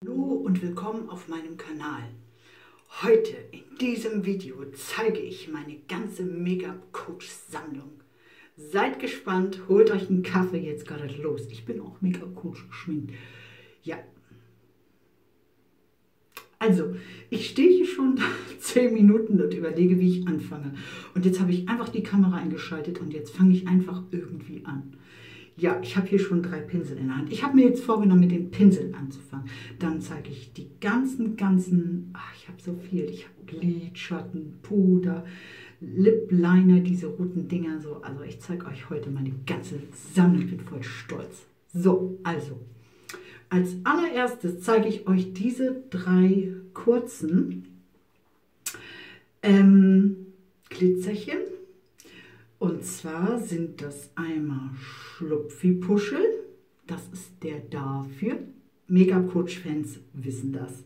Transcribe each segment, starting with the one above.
Hallo und willkommen auf meinem Kanal. Heute in diesem Video zeige ich meine ganze Make-up-Coach-Sammlung. Seid gespannt, holt euch einen Kaffee, jetzt geht es los. Ich bin auch Make-up-Coach geschminkt. Ja. Also, ich stehe hier schon 10 Minuten und überlege, wie ich anfange. Und jetzt habe ich einfach die Kamera eingeschaltet und jetzt fange ich einfach irgendwie an. Ja, ich habe hier schon 3 Pinsel in der Hand. Ich habe mir jetzt vorgenommen, mit den Pinseln anzufangen. Dann zeige ich die ganzen, ich habe so viel. Ich habe Lidschatten, Puder, Lip Liner, diese roten Dinger so. Also ich zeige euch heute meine ganze Sammlung. Ich bin voll stolz. So, also, als allererstes zeige ich euch diese 3 kurzen Glitzerchen. Und zwar sind das einmal Schlupfi-Puschel, das ist der dafür, Make-up-Coach-Fans wissen das.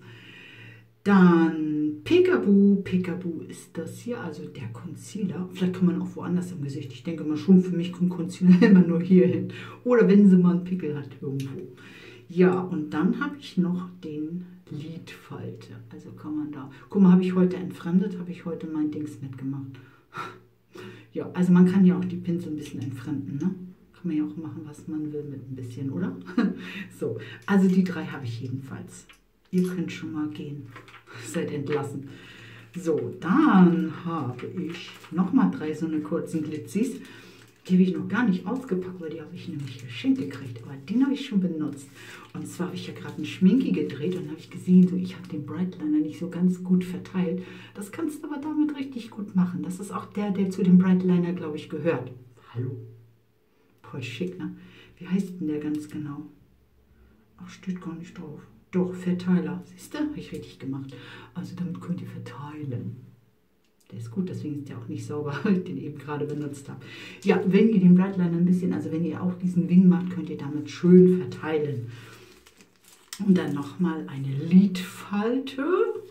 Dann Peekaboo, Peekaboo ist das hier, also der Concealer. Vielleicht kann man auch woanders im Gesicht, ich denke mal schon, für mich kommt Concealer immer nur hier hin. Oder wenn sie mal einen Pickel hat irgendwo. Ja, und dann habe ich noch den Lidfalte, also kann man da, guck mal, habe ich heute entfremdet, habe ich heute mein Dings mitgemacht. Ja, also man kann ja auch die Pinsel ein bisschen entfremden, ne? Kann man ja auch machen, was man will mit ein bisschen, oder? So, also die 3 habe ich jedenfalls. Ihr könnt schon mal gehen. Seid entlassen. So, dann habe ich nochmal 3 so eine kurzen Glitzis. Die habe ich noch gar nicht ausgepackt, weil die habe ich nämlich geschenkt gekriegt. Aber den habe ich schon benutzt. Und zwar habe ich ja gerade einen Schminki gedreht und habe ich gesehen, so, ich habe den Bright Liner nicht so ganz gut verteilt. Das kannst du aber damit richtig gut machen. Das ist auch der zu dem Bright Liner, glaube ich, gehört. Hallo. Voll schick, ne? Wie heißt denn der ganz genau? Ach, steht gar nicht drauf. Doch, Verteiler. Siehst du? Habe ich richtig gemacht. Also damit könnt ihr verteilen. Der ist gut, deswegen ist der auch nicht sauber, weil ich den eben gerade benutzt habe. Ja, wenn ihr den Bright Liner ein bisschen, also wenn ihr auch diesen Wing macht, könnt ihr damit schön verteilen. Und dann nochmal eine Lidfalte.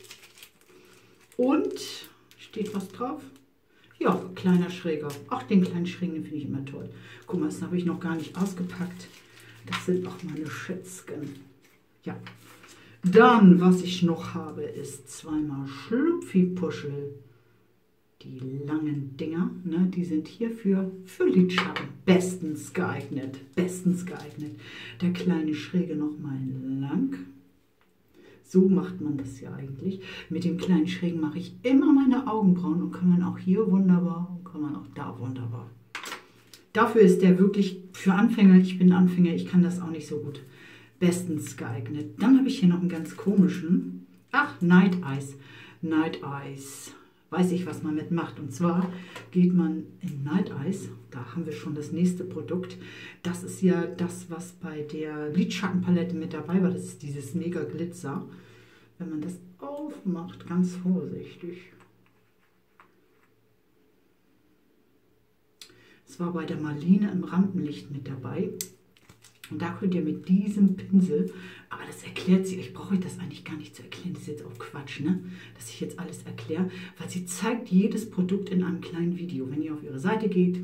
Und, steht was drauf? Ja, kleiner Schräger. Ach, den kleinen Schrägen finde ich immer toll. Guck mal, das habe ich noch gar nicht ausgepackt. Das sind auch meine Schätzchen. Ja. Dann, was ich noch habe, ist zweimal Schlupfi-Puschel. Die langen Dinger, ne, die sind hier für Lidschatten bestens geeignet. Bestens geeignet. Der kleine Schräge nochmal lang. So macht man das ja eigentlich. Mit dem kleinen Schrägen mache ich immer meine Augenbrauen und kann man auch hier wunderbar und kann man auch da wunderbar. Dafür ist der wirklich für Anfänger, ich bin Anfänger, ich kann das auch nicht so gut, bestens geeignet. Dann habe ich hier noch einen ganz komischen, ach, Night Eyes. Night Eyes. Weiß ich, was man mitmacht. Und zwar geht man in Night Eyes, da haben wir schon das nächste Produkt. Das ist ja das, was bei der Lidschattenpalette mit dabei war. Das ist dieses Mega Glitzer. Wenn man das aufmacht, ganz vorsichtig. Es war bei der Marlene im Rampenlicht mit dabei. Und da könnt ihr mit diesem Pinsel, aber das erklärt sie, ich brauche euch das eigentlich gar nicht zu erklären, das ist jetzt auch Quatsch, ne? Dass ich jetzt alles erkläre, weil sie zeigt jedes Produkt in einem kleinen Video, wenn ihr auf ihre Seite geht.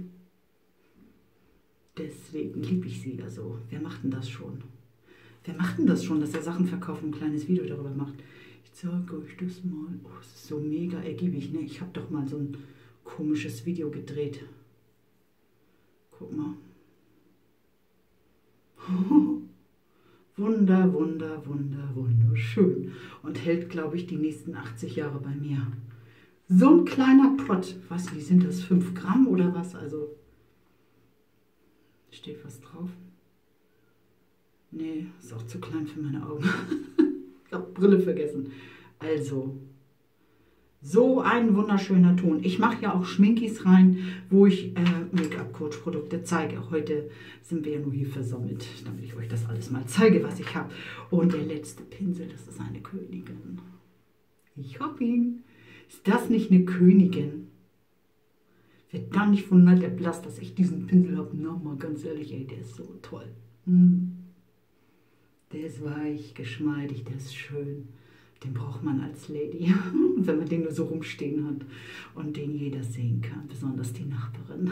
Deswegen liebe ich sie, also wer macht denn das schon? Wer macht denn das schon, dass er Sachen verkauft und ein kleines Video darüber macht? Ich zeige euch das mal, oh, das ist so mega ergiebig, ne? Ich habe doch mal so ein komisches Video gedreht. Guck mal. Wunderschön. Und hält, glaube ich, die nächsten 80 Jahre bei mir. So ein kleiner Pott. Was, wie sind das? 5 Gramm oder was? Also, steht was drauf? Nee, ist auch zu klein für meine Augen. Ich habe Brille vergessen. Also, so ein wunderschöner Ton. Ich mache ja auch Schminkis rein, wo ich Make-up-Coach-Produkte zeige. Heute sind wir ja nur hier versammelt, damit ich euch das alles mal zeige, was ich habe. Und der letzte Pinsel, das ist eine Königin. Ich hab ihn. Ist das nicht eine Königin? Wer da nicht wundert, der blass, dass ich diesen Pinsel habe. Nochmal ganz ehrlich, ey, der ist so toll. Der ist weich, geschmeidig, der ist schön. Den braucht man als Lady, wenn man den nur so rumstehen hat und den jeder sehen kann, besonders die Nachbarin.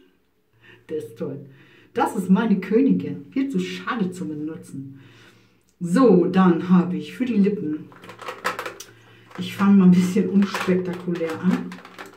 Der ist toll. Das ist meine Königin, viel zu schade zum Benutzen. So, dann habe ich für die Lippen, ich fange mal ein bisschen unspektakulär an.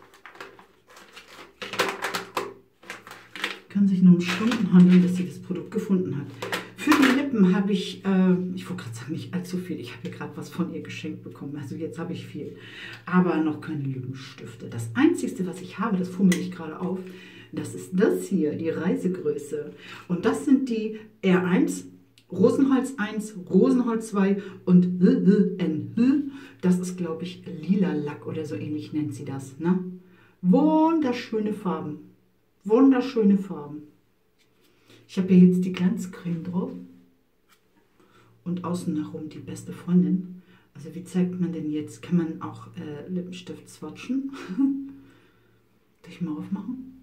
Kann sich nur um Stunden handeln, bis sie das Produkt gefunden hat. Für die Lippen habe ich, ich wollte gerade sagen, nicht allzu viel. Ich habe hier gerade was von ihr geschenkt bekommen. Also jetzt habe ich viel. Aber noch keine Lippenstifte. Das Einzige, was ich habe, das fummel ich gerade auf, das ist das hier, die Reisegröße. Und das sind die R1, Rosenholz 1, Rosenholz 2 und N. Das ist, glaube ich, lila Lack oder so ähnlich nennt sie das. Ne? Wunderschöne Farben. Wunderschöne Farben. Ich habe hier jetzt die Glanzcreme drauf und außen herum die beste Freundin. Also wie zeigt man denn jetzt? Kann man auch Lippenstift swatchen? Soll ich mal aufmachen?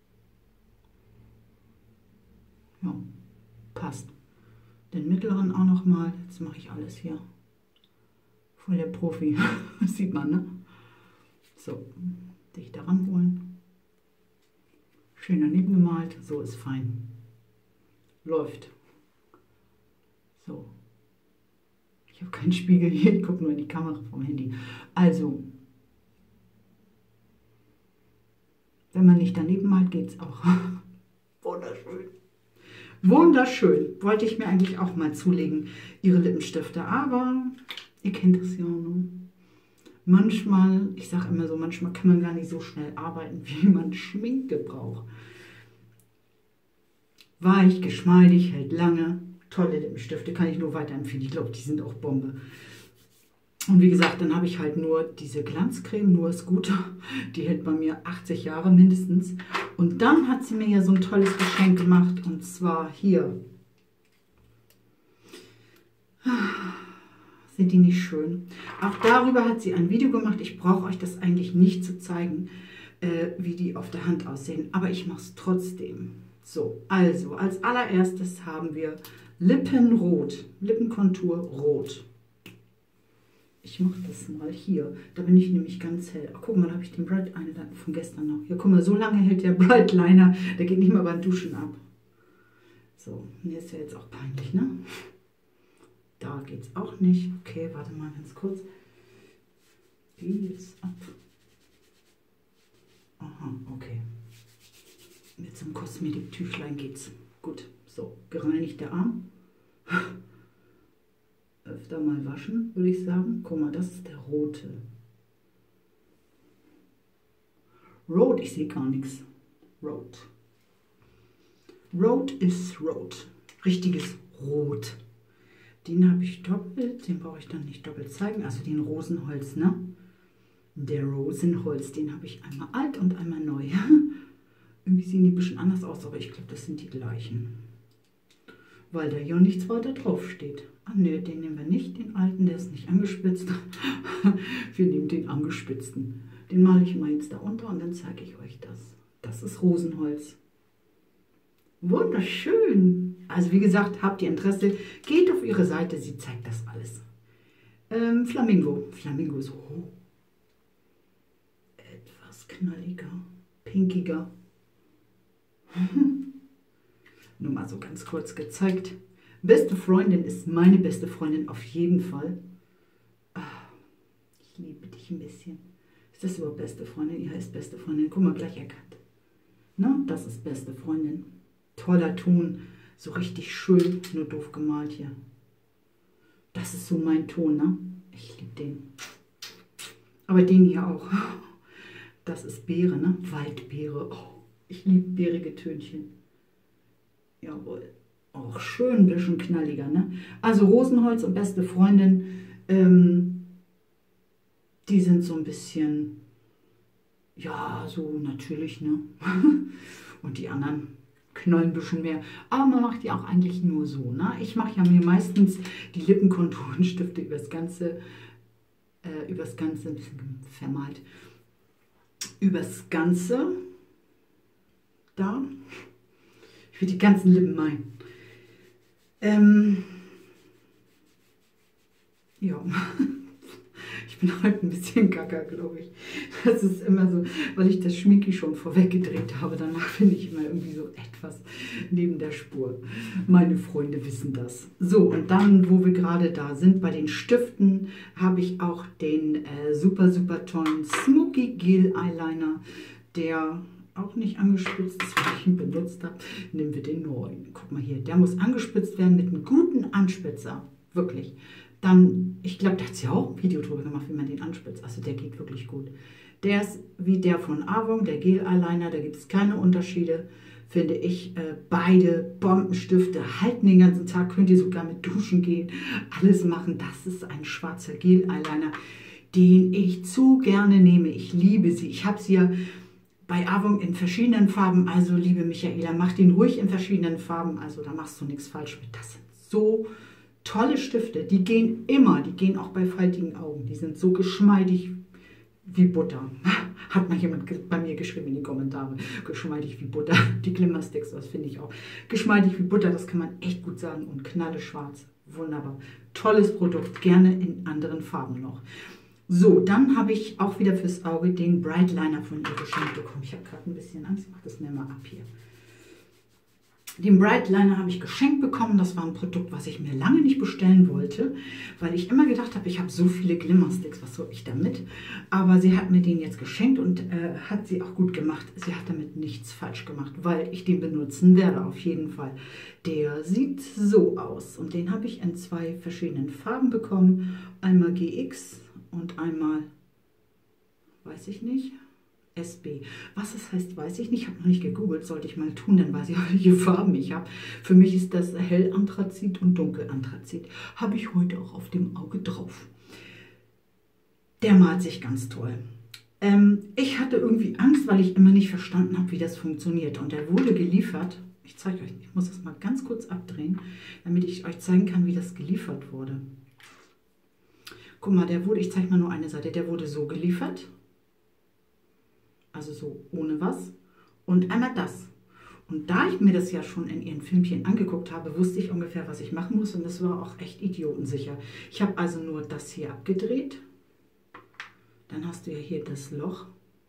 Ja, passt. Den mittleren auch noch mal. Jetzt mache ich alles hier. Voll der Profi. Das sieht man, ne? So, dich daran holen. Schön daneben gemalt. So ist fein. Läuft. So. Ich habe keinen Spiegel hier, ich gucke nur in die Kamera vom Handy. Also, wenn man nicht daneben malt, geht es auch. Wunderschön. Wunderschön. Wollte ich mir eigentlich auch mal zulegen, ihre Lippenstifte. Aber ihr kennt das ja, ne? Manchmal, ich sage immer so, manchmal kann man gar nicht so schnell arbeiten, wie man Schminke braucht. Weich, geschmeidig, hält lange. Tolle Lippenstifte, kann ich nur weiterempfehlen. Ich glaube, die sind auch Bombe. Und wie gesagt, dann habe ich halt nur diese Glanzcreme, nur ist gut. Die hält bei mir 80 Jahre mindestens. Und dann hat sie mir ja so ein tolles Geschenk gemacht. Und zwar hier. Sind die nicht schön? Auch darüber hat sie ein Video gemacht. Ich brauche euch das eigentlich nicht zu zeigen, wie die auf der Hand aussehen. Aber ich mache es trotzdem. So, also als allererstes haben wir Lippenrot, Lippenkontur rot. Ich mache das mal hier, da bin ich nämlich ganz hell. Ach, guck mal, da habe ich den Bright Liner von gestern noch. Ja, guck mal, so lange hält der Bright Liner, der geht nicht mal beim Duschen ab. So, mir ist ja jetzt auch peinlich, ne? Da geht es auch nicht. Okay, warte mal ganz kurz. Wie jetzt ab? Aha, okay. Mit so einem Kosmetiktüchlein geht's. Gut, so, gereinigter Arm. Öfter mal waschen, würde ich sagen. Guck mal, das ist der rote. Rot, ich sehe gar nichts. Rot. Rot ist rot. Richtiges Rot. Den habe ich doppelt, den brauche ich dann nicht doppelt zeigen. Also den Rosenholz, ne? Der Rosenholz, den habe ich einmal alt und einmal neu. Irgendwie sehen die ein bisschen anders aus, aber ich glaube, das sind die gleichen. Weil da ja nichts weiter drauf steht. Ah ne, den nehmen wir nicht, den alten, der ist nicht angespitzt. Wir nehmen den angespitzten. Den male ich mal jetzt da unter und dann zeige ich euch das. Das ist Rosenholz. Wunderschön. Also wie gesagt, habt ihr Interesse, geht auf ihre Seite, sie zeigt das alles. Flamingo. Flamingo ist etwas knalliger, pinkiger. Nur mal so ganz kurz gezeigt. Beste Freundin ist meine beste Freundin auf jeden Fall. Ich liebe dich ein bisschen. Ist das überhaupt beste Freundin? Ja, ist beste Freundin. Guck mal, gleich erkannt. Na, das ist beste Freundin. Toller Ton. So richtig schön, nur doof gemalt hier. Das ist so mein Ton, ne? Ich liebe den. Aber den hier auch. Das ist Beere, ne? Waldbeere. Oh, ich liebe beerige Tönchen. Jawohl. Auch schön ein bisschen knalliger, ne? Also Rosenholz und beste Freundin, die sind so ein bisschen, ja, so natürlich, ne? Und die anderen knallen ein bisschen mehr. Aber man macht die auch eigentlich nur so, ne? Ich mache ja mir meistens die Lippenkonturenstifte übers Ganze ein bisschen vermalt, übers Ganze, da, ich will die ganzen Lippen malen. Ja, Ich bin heute ein bisschen gaga, glaube ich. Das ist immer so, weil ich das Schminki schon vorweg gedreht habe. Danach finde ich immer irgendwie so etwas neben der Spur. Meine Freunde wissen das. So, und dann, wo wir gerade da sind, bei den Stiften, habe ich auch den super, super tollen Smoky Gel Eyeliner, der auch nicht angespitzt ist, weil ich ihn benutzt habe. Nehmen wir den neuen. Guck mal hier, der muss angespitzt werden mit einem guten Anspitzer. Wirklich. Dann, ich glaube, da hat sie auch ein Video drüber gemacht, wie man den anspitzt. Also der geht wirklich gut. Der ist wie der von Avon, der Gel Eyeliner, da gibt es keine Unterschiede, finde ich. Beide Bombenstifte halten den ganzen Tag, könnt ihr sogar mit duschen gehen, alles machen. Das ist ein schwarzer Gel Eyeliner, den ich zu gerne nehme. Ich liebe sie. Ich habe sie ja bei Avon in verschiedenen Farben. Also, liebe Michaela, mach den ruhig in verschiedenen Farben. Also, da machst du nichts falsch mit. Das sind so tolle Stifte, die gehen immer, die gehen auch bei faltigen Augen. Die sind so geschmeidig wie Butter. Hat mal jemand bei mir geschrieben in die Kommentare. Geschmeidig wie Butter. Die Glimmersticks, das finde ich auch. Geschmeidig wie Butter, das kann man echt gut sagen. Und knalleschwarz. Wunderbar. Tolles Produkt, gerne in anderen Farben noch. So, dann habe ich auch wieder fürs Auge den Bright Liner von ihr geschenkt bekommen. Ich habe gerade ein bisschen Angst, ich mache das mir mal ab hier. Den Bright Liner habe ich geschenkt bekommen. Das war ein Produkt, was ich mir lange nicht bestellen wollte, weil ich immer gedacht habe, ich habe so viele Glimmersticks, was soll ich damit? Aber sie hat mir den jetzt geschenkt und hat sie auch gut gemacht. Sie hat damit nichts falsch gemacht, weil ich den benutzen werde, auf jeden Fall. Der sieht so aus und den habe ich in 2 verschiedenen Farben bekommen. Einmal GX und einmal, weiß ich nicht, SB. Was das heißt, weiß ich nicht. Ich habe noch nicht gegoogelt, sollte ich mal tun, dann weiß ich auch, welche Farben ich habe. Für mich ist das Hellanthrazit und Dunkelanthrazit. Habe ich heute auch auf dem Auge drauf. Der malt sich ganz toll. Ich hatte irgendwie Angst, weil ich immer nicht verstanden habe, wie das funktioniert. Und der wurde geliefert. Ich zeige euch, ich muss das mal ganz kurz abdrehen, damit ich euch zeigen kann, wie das geliefert wurde. Guck mal, der wurde, ich zeige mal nur eine Seite, der wurde so geliefert. Also so ohne was. Und einmal das. Und da ich mir das ja schon in ihren Filmchen angeguckt habe, wusste ich ungefähr, was ich machen muss. Und das war auch echt idiotensicher. Ich habe also nur das hier abgedreht. Dann hast du ja hier das Loch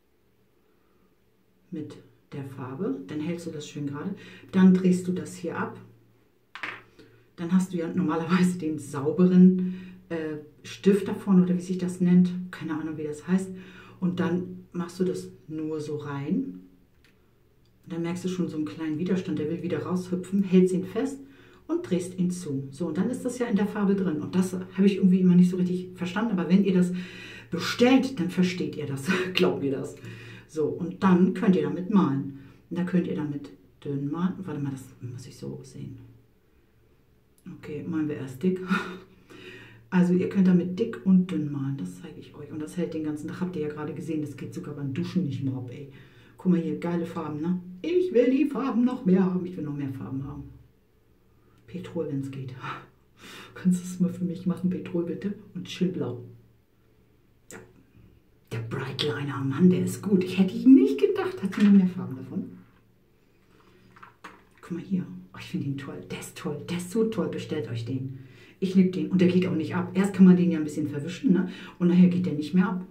mit der Farbe. Dann hältst du das schön gerade. Dann drehst du das hier ab. Dann hast du ja normalerweise den sauberen Stift davon oder wie sich das nennt. Keine Ahnung, wie das heißt. Und dann machst du das nur so rein. Und dann merkst du schon so einen kleinen Widerstand, der will wieder raushüpfen, hältst ihn fest und drehst ihn zu. So, und dann ist das ja in der Farbe drin. Und das habe ich irgendwie immer nicht so richtig verstanden. Aber wenn ihr das bestellt, dann versteht ihr das. Glaubt mir das. So, und dann könnt ihr damit malen. Und da könnt ihr damit dünn malen. Warte mal, das muss ich so sehen. Okay, malen wir erst dick. Also ihr könnt damit dick und dünn malen, das zeige ich euch. Und das hält den ganzen Tag, habt ihr ja gerade gesehen, das geht sogar beim Duschen nicht mehr ab, ey. Guck mal hier, geile Farben, ne? Ich will die Farben noch mehr haben, ich will noch mehr Farben haben. Petrol, wenn es geht. Kannst du es mal für mich machen, Petrol bitte? Und schön blau. Ja. Der Bright Liner, Mann, der ist gut. Ich hätte ihn nicht gedacht, hat sie noch mehr Farben davon. Guck mal hier, oh, ich finde ihn toll, der ist so toll, bestellt euch den. Ich liebe den und der geht auch nicht ab. Erst kann man den ja ein bisschen verwischen, ne? Und nachher geht der nicht mehr ab.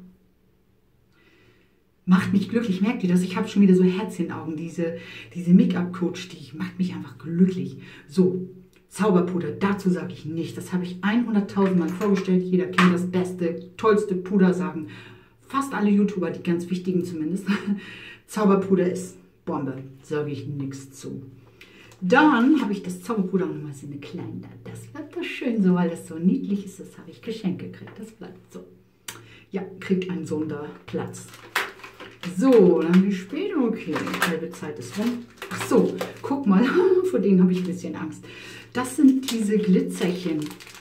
Macht mich glücklich, merkt ihr das? Ich habe schon wieder so Herzchenaugen. Diese Make-up-Coach, die macht mich einfach glücklich. So, Zauberpuder, dazu sage ich nicht. Das habe ich 100.000 Mal vorgestellt. Jeder kennt das beste, tollste Puder, sagen fast alle YouTuber, die ganz wichtigen zumindest. Zauberpuder ist Bombe, sage ich nichts zu. Dann habe ich das Zauberpuder nochmal so eine kleine, das bleibt das schön so, weil das so niedlich ist, das habe ich geschenkt gekriegt, das bleibt so. Ja, kriegt einen Sonderplatz. So, dann haben wir später, okay, die halbe Zeit ist rum. Ach so, guck mal, vor denen habe ich ein bisschen Angst. Das sind diese Glitzerchen.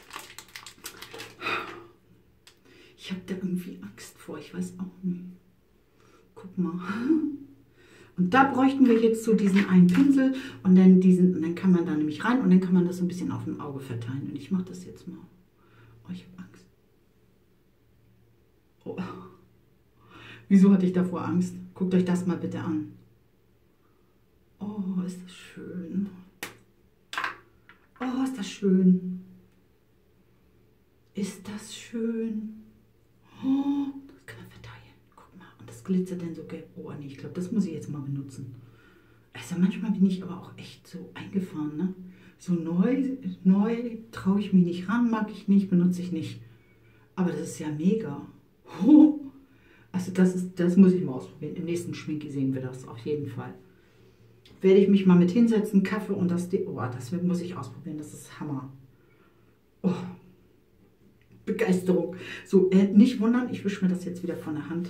Ich habe da irgendwie Angst vor, ich weiß auch nicht. Guck mal. Und da bräuchten wir jetzt so diesen einen Pinsel und dann diesen, und dann kann man da nämlich rein und dann kann man das so ein bisschen auf dem Auge verteilen. Und ich mache das jetzt mal. Oh, ich habe Angst. Oh. Wieso hatte ich davor Angst? Guckt euch das mal bitte an. Oh, ist das schön. Oh, ist das schön. Ist das schön. Oh, das kann man verteilen. Guck mal. Und das glitzert dann so gelb. Oh, nee, ich glaube, das muss ich jetzt mal benutzen. Also manchmal bin ich aber auch echt so eingefahren, ne? So neu traue ich mich nicht ran, mag ich nicht, benutze ich nicht. Aber das ist ja mega. Oh, also das muss ich mal ausprobieren. Im nächsten Schminki sehen wir das auf jeden Fall. Werde ich mich mal mit hinsetzen, Kaffee und das muss ich ausprobieren, das ist Hammer. Oh, Begeisterung. So, nicht wundern, ich wische mir das jetzt wieder von der Hand.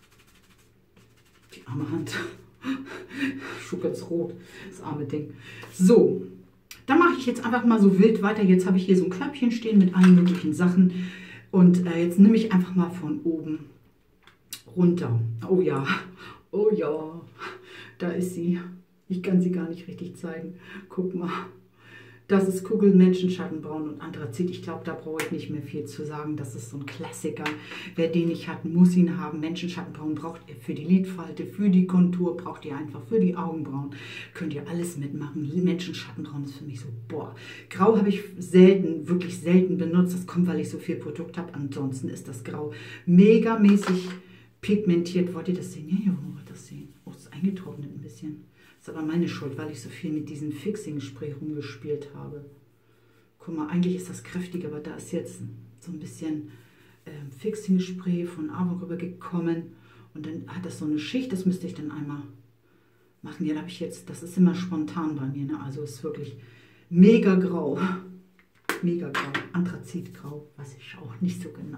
Die arme Hand. Schuckert's rot, das arme Ding. So, dann mache ich jetzt einfach mal so wild weiter. Jetzt habe ich hier so ein Körbchen stehen mit allen möglichen Sachen. Und jetzt nehme ich einfach mal von oben runter. Oh ja, oh ja, da ist sie. Ich kann sie gar nicht richtig zeigen. Guck mal. Das ist Kugel, Menschenschattenbraun und Anthrazit. Ich glaube, da brauche ich nicht mehr viel zu sagen. Das ist so ein Klassiker. Wer den nicht hat, muss ihn haben. Menschenschattenbraun braucht ihr für die Lidfalte, für die Kontur, braucht ihr einfach für die Augenbrauen. Könnt ihr alles mitmachen. Menschenschattenbraun ist für mich so, boah. Grau habe ich selten, wirklich selten benutzt. Das kommt, weil ich so viel Produkt habe. Ansonsten ist das Grau megamäßig pigmentiert. Wollt ihr das sehen? Ja, wollt ihr das sehen? Oh, es ist eingetrocknet ein bisschen. Das ist aber meine Schuld, weil ich so viel mit diesem Fixing-Spray rumgespielt habe. Guck mal, eigentlich ist das kräftig, aber da ist jetzt so ein bisschen Fixing-Spray von Avon rübergekommen. Und dann hat das so eine Schicht, das müsste ich dann einmal machen. Ja, da habe ich jetzt, das ist immer spontan bei mir, ne? Also ist wirklich mega grau. Mega grau, Anthrazitgrau, weiß ich auch nicht so genau.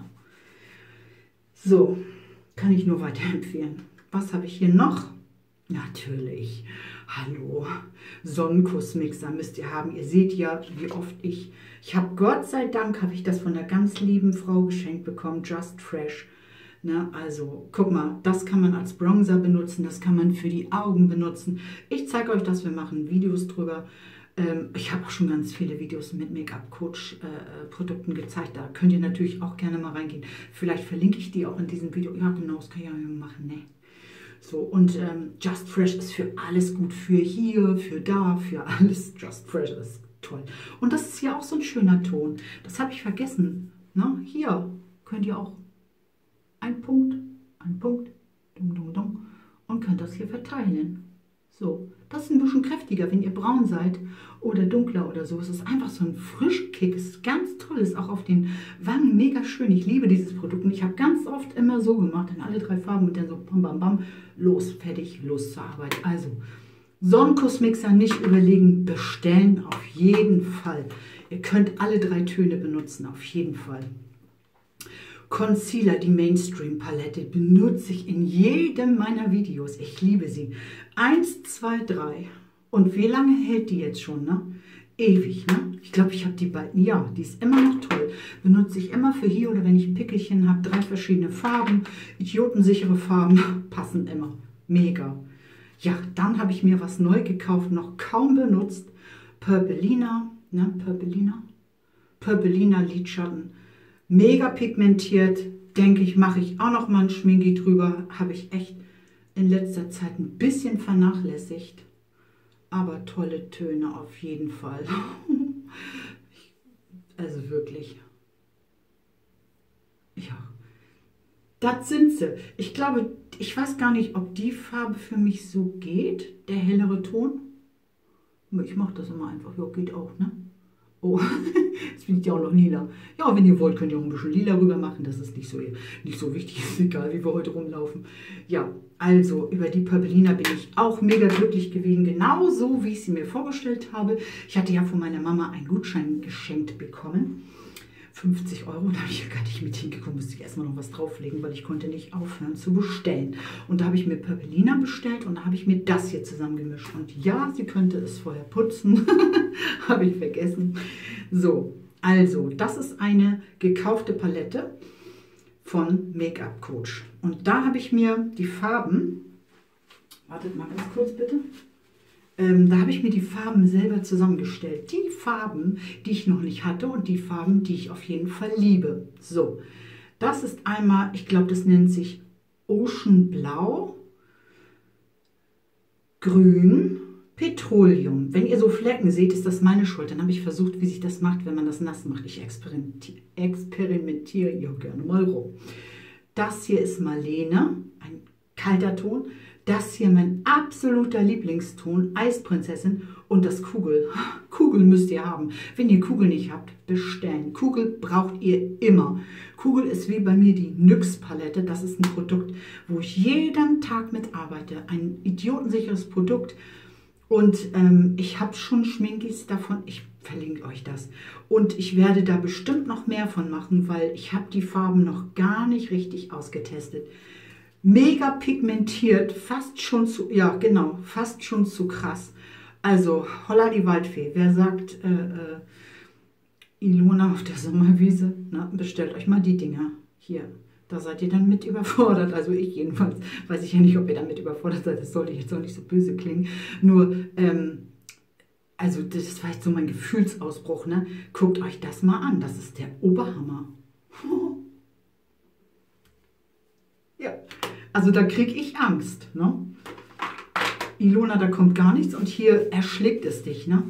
So, kann ich nur weiterempfehlen. Was habe ich hier noch? Natürlich, hallo, Sonnenkussmixer müsst ihr haben. Ihr seht ja, wie oft ich habe Gott sei Dank, habe ich das von einer ganz lieben Frau geschenkt bekommen, Just Fresh. Ne, also, guck mal, das kann man als Bronzer benutzen, das kann man für die Augen benutzen. Ich zeige euch das, wir machen Videos drüber. Ich habe auch schon ganz viele Videos mit Make-up-Coach-Produkten gezeigt. Da könnt ihr natürlich auch gerne mal reingehen. Vielleicht verlinke ich die auch in diesem Video. Ja, genau, das kann ich ja machen, ne? So, und Just Fresh ist für alles gut, für hier, für da, für alles. Just Fresh ist toll. Und das ist hier auch so ein schöner Ton. Das habe ich vergessen. Ne? Hier könnt ihr auch ein Punkt, dum, dum, dum, und könnt das hier verteilen. So, das ist ein bisschen kräftiger, wenn ihr braun seid oder dunkler oder so. Es ist einfach so ein Frischkick, es ist ganz toll, ist auch auf den Wangen mega schön. Ich liebe dieses Produkt und ich habe ganz oft immer so gemacht, in alle drei Farben und dann so bam, bam, bam, los, fertig, los zur Arbeit. Also, Sonnenkussmixer nicht überlegen, bestellen auf jeden Fall. Ihr könnt alle drei Töne benutzen, auf jeden Fall. Concealer, die Mainstream-Palette, benutze ich in jedem meiner Videos. Ich liebe sie. 1, 2, 3. Und wie lange hält die jetzt schon, ne? Ewig, ne? Ich glaube, ich habe die beiden. Ja, die ist immer noch toll. Benutze ich immer für hier oder wenn ich ein Pickelchen habe. 3 verschiedene Farben. Idiotensichere Farben. Passen immer. Mega. Ja, dann habe ich mir was neu gekauft, noch kaum benutzt. Purpelina, ne? Purpelina Lidschatten. Mega pigmentiert, denke ich, mache ich auch noch mal ein Schminki drüber. Habe ich echt in letzter Zeit ein bisschen vernachlässigt. Aber tolle Töne auf jeden Fall. Also wirklich. Ja, das sind sie. Ich glaube, ich weiß gar nicht, ob die Farbe für mich so geht, der hellere Ton. Ich mache das immer einfach. Ja, geht auch, ne? Oh, jetzt bin ich ja auch noch lila. Ja, wenn ihr wollt, könnt ihr auch ein bisschen lila rüber machen. Das ist nicht so wichtig. Ist egal, wie wir heute rumlaufen. Ja, also über die Purpelina bin ich auch mega glücklich gewesen. Genauso, wie ich sie mir vorgestellt habe. Ich hatte ja von meiner Mama einen Gutschein geschenkt bekommen. 50 €, da habe ich ja gar nicht mit hingekommen, musste ich erstmal noch was drauflegen, weil ich konnte nicht aufhören zu bestellen. Und da habe ich mir Purpelina bestellt und da habe ich mir das hier zusammengemischt. Und ja, sie könnte es vorher putzen, habe ich vergessen. So, also, das ist eine gekaufte Palette von Make-up Coach. Und da habe ich mir die Farben, wartet mal ganz kurz bitte. Da habe ich mir die Farben selber zusammengestellt. Die Farben, die ich noch nicht hatte und die Farben, die ich auf jeden Fall liebe. So, das ist einmal, ich glaube, das nennt sich Ocean Blau, Grün, Petroleum. Wenn ihr so Flecken seht, ist das meine Schuld. Dann habe ich versucht, wie sich das macht, wenn man das nass macht. Ich experimentiere ja gerne mal rum. Das hier ist Marlene, ein kalter Ton. Das hier mein absoluter Lieblingston, Eisprinzessin. Und das Kugel. Kugel müsst ihr haben. Wenn ihr Kugel nicht habt, bestellen. Kugel braucht ihr immer. Kugel ist wie bei mir die NYX-Palette. Das ist ein Produkt, wo ich jeden Tag mitarbeite. Ein idiotensicheres Produkt. Und ich habe schon Schminkis davon. Ich verlinke euch das. Und ich werde da bestimmt noch mehr von machen, weil ich habe die Farben noch gar nicht richtig ausgetestet. Mega pigmentiert, fast schon zu, ja genau, fast schon zu krass. Also, holla die Waldfee. Wer sagt, Ilona auf der Sommerwiese, na, bestellt euch mal die Dinger. Hier, da seid ihr dann mit überfordert. Also ich jedenfalls. Weiß ich ja nicht, ob ihr damit überfordert seid. Das sollte jetzt auch nicht so böse klingen. Nur, also das war jetzt so mein Gefühlsausbruch, ne? Guckt euch das mal an. Das ist der Oberhammer. Ja, also da kriege ich Angst, ne? Ilona, da kommt gar nichts und hier erschlägt es dich, ne?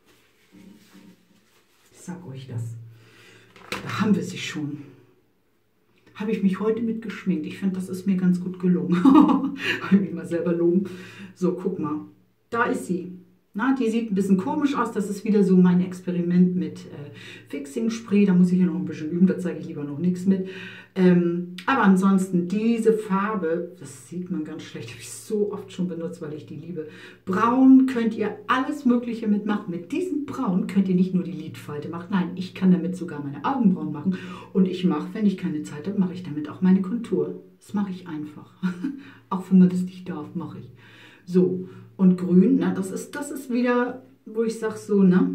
Ich sag euch das. Da haben wir sie schon. Habe ich mich heute mit geschminkt. Ich finde, das ist mir ganz gut gelungen. Habe ich mich mal selber loben. So, guck mal. Da ist sie. Na, die sieht ein bisschen komisch aus. Das ist wieder so mein Experiment mit Fixing Spray. Da muss ich ja noch ein bisschen üben. Da zeige ich lieber noch nichts mit. Aber ansonsten diese Farbe, das sieht man ganz schlecht. Habe ich so oft schon benutzt, weil ich die liebe. Braun könnt ihr alles Mögliche mitmachen. Mit diesem Braun könnt ihr nicht nur die Lidfalte machen. Nein, ich kann damit sogar meine Augenbrauen machen. Und ich mache, wenn ich keine Zeit habe, mache ich damit auch meine Kontur. Das mache ich einfach. Auch wenn man das nicht darf, mache ich. So. Und grün, na, das ist wieder, wo ich sage so, ne?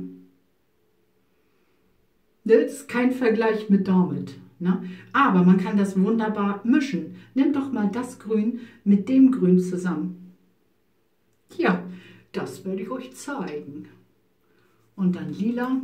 Das ist kein Vergleich mit damit. Ne? Aber man kann das wunderbar mischen. Nehmt doch mal das Grün mit dem Grün zusammen. Ja, das werde ich euch zeigen. Und dann lila.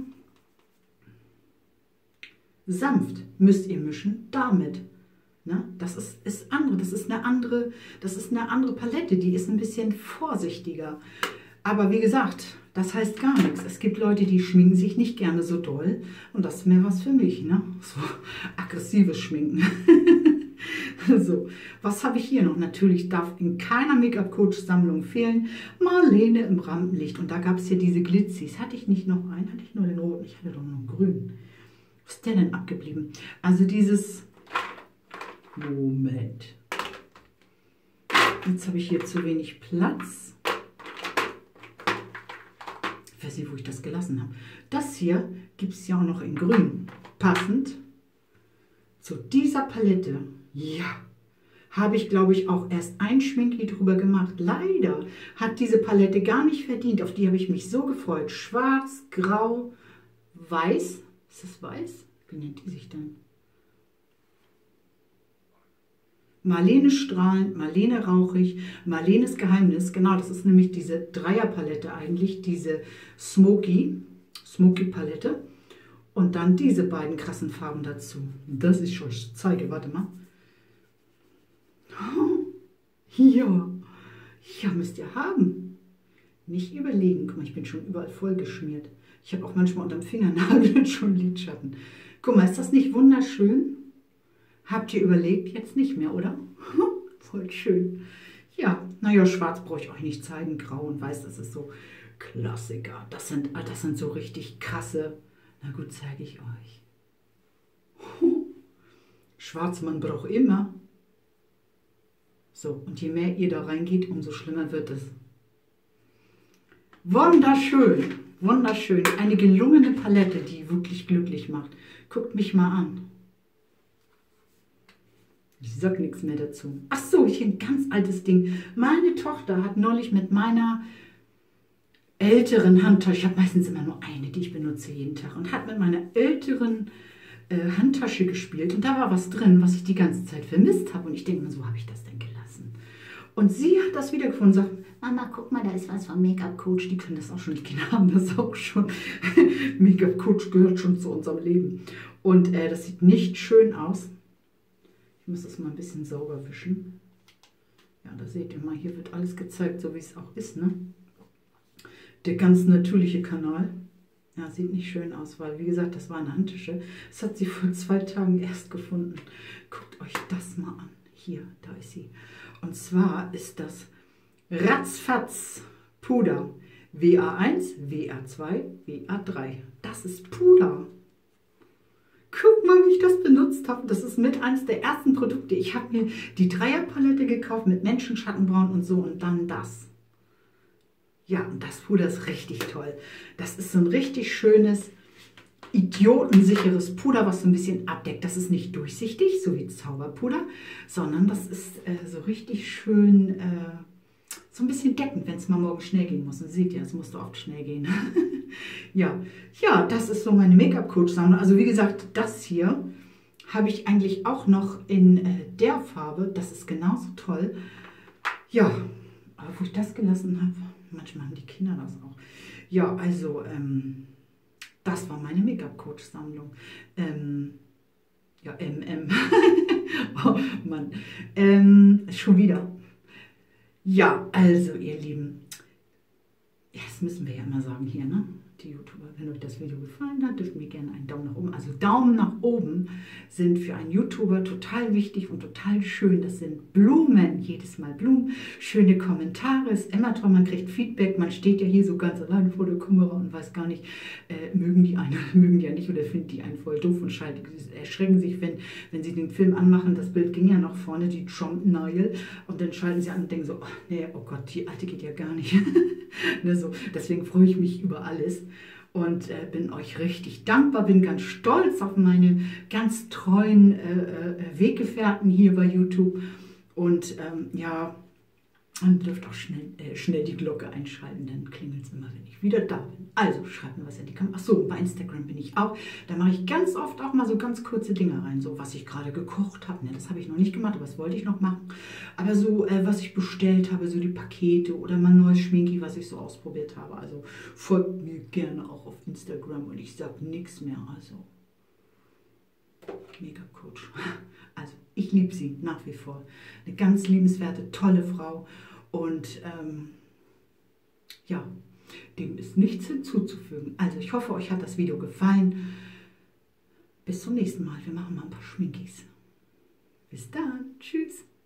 Sanft müsst ihr mischen damit. Ne? Das ist andere, das ist eine andere Palette, die ist ein bisschen vorsichtiger. Aber wie gesagt, das heißt gar nichts. Es gibt Leute, die schminken sich nicht gerne so doll und das ist mehr was für mich, ne? So aggressives Schminken. So, was habe ich hier noch? Natürlich darf in keiner Make-up-Coach-Sammlung fehlen Marlene im Rampenlicht. Und da gab es hier diese Glitzis. Hatte ich nicht noch einen? Hatte ich nur den roten? Ich hatte doch noch einen grünen. Was ist der denn abgeblieben? Also dieses... Moment. Jetzt habe ich hier zu wenig Platz. Ich weiß nicht, wo ich das gelassen habe. Das hier gibt es ja auch noch in grün. Passend zu dieser Palette. Ja, habe ich, glaube ich, auch erst ein Schminki drüber gemacht. Leider hat diese Palette gar nicht verdient. Auf die habe ich mich so gefreut. Schwarz, grau, weiß. Ist das weiß? Wie nennt die sich denn? Marlene strahlend, Marlene rauchig, Marlenes Geheimnis. Genau, das ist nämlich diese Dreierpalette eigentlich, diese Smoky Palette. Und dann diese beiden krassen Farben dazu. Das ich euch zeige, warte mal. Ja, ja, müsst ihr haben. Nicht überlegen. Guck mal, ich bin schon überall voll geschmiert. Ich habe auch manchmal unterm Fingernagel schon Lidschatten. Guck mal, ist das nicht wunderschön? Habt ihr überlegt? Jetzt nicht mehr, oder? Voll schön. Ja, naja, schwarz brauche ich euch nicht zeigen. Grau und weiß, das ist so Klassiker. Das sind so richtig krasse. Na gut, zeige ich euch. Schwarz, man braucht immer. So, und je mehr ihr da reingeht, umso schlimmer wird es. Wunderschön, wunderschön. Eine gelungene Palette, die wirklich glücklich macht. Guckt mich mal an. Ich sag nichts mehr dazu. Ach so, hier ein ganz altes Ding. Meine Tochter hat neulich mit meiner älteren Handtasche, ich habe meistens immer nur eine, die ich benutze jeden Tag, und hat mit meiner älteren Handtasche gespielt. Und da war was drin, was ich die ganze Zeit vermisst habe. Und ich denke mir, so habe ich das denn gelassen. Und sie hat das wiedergefunden und sagt, Mama, guck mal, da ist was vom Make-up-Coach. Die können das auch schon, die Kinder haben das auch schon. Make-up-Coach gehört schon zu unserem Leben. Und das sieht nicht schön aus. Ich muss das mal ein bisschen sauber wischen. Ja, da seht ihr mal, hier wird alles gezeigt, so wie es auch ist, ne? Der ganz natürliche Kanal. Ja, sieht nicht schön aus, weil, wie gesagt, das war eine Handtasche. Das hat sie vor 2 Tagen erst gefunden. Guckt euch das mal an. Hier, da ist sie. Und zwar ist das Ratzfatz Puder. WA1, WA2, WA3. Das ist Puder. Guck mal, wie ich das benutzt habe. Das ist mit eines der ersten Produkte. Ich habe mir die Dreierpalette gekauft mit Menschenschattenbraun und so und dann das. Ja, und das Puder ist richtig toll. Das ist so ein richtig schönes, idiotensicheres Puder, was so ein bisschen abdeckt. Das ist nicht durchsichtig, so wie Zauberpuder, sondern das ist so richtig schön, so ein bisschen deckend, wenn es mal morgen schnell gehen muss. Und seht ihr, es musste oft schnell gehen. Ja, ja, das ist so meine Make-up-Coach-Sammlung. Also wie gesagt, das hier habe ich eigentlich auch noch in der Farbe. Das ist genauso toll. Ja, aber wo ich das gelassen habe, manchmal haben die Kinder das auch. Ja, also, das war meine Make-up-Coach-Sammlung. Ja, Oh Mann. Schon wieder. Ja, also, ihr Lieben. Ja, das müssen wir ja immer sagen hier, ne? Die YouTuber, wenn euch das Video gefallen hat, dürft ihr mir gerne einen Daumen nach oben. Also Daumen nach oben sind für einen YouTuber total wichtig und total schön. Das sind Blumen, jedes Mal Blumen, schöne Kommentare, ist immer toll, man kriegt Feedback. Man steht ja hier so ganz alleine vor der Kamera und weiß gar nicht, mögen die einen oder mögen die ja nicht oder finden die einen voll doof und erschrecken sich, wenn sie den Film anmachen. Das Bild ging ja noch vorne, die Trump-Nile, und dann schalten sie an und denken so, oh, nee, oh Gott, die alte geht ja gar nicht. Ne, so. Deswegen freue ich mich über alles und bin euch richtig dankbar, bin ganz stolz auf meine ganz treuen Weggefährten hier bei YouTube und ja, und dürft auch schnell die Glocke einschalten, dann klingelt es immer, wenn ich wieder da bin. Also schreibt mir was in die Kamera. Achso, bei Instagram bin ich auch. Da mache ich ganz oft auch mal so ganz kurze Dinge rein, so was ich gerade gekocht habe. Ne, das habe ich noch nicht gemacht, aber das wollte ich noch machen. Aber so, was ich bestellt habe, so die Pakete oder mein neues Schminki, was ich so ausprobiert habe. Also folgt mir gerne auch auf Instagram und ich sage nichts mehr. Also, Make-up-Coach. Also, ich liebe sie nach wie vor. Eine ganz liebenswerte, tolle Frau. Und ja, dem ist nichts hinzuzufügen. Also ich hoffe, euch hat das Video gefallen. Bis zum nächsten Mal. Wir machen mal ein paar Schminkis. Bis dann. Tschüss.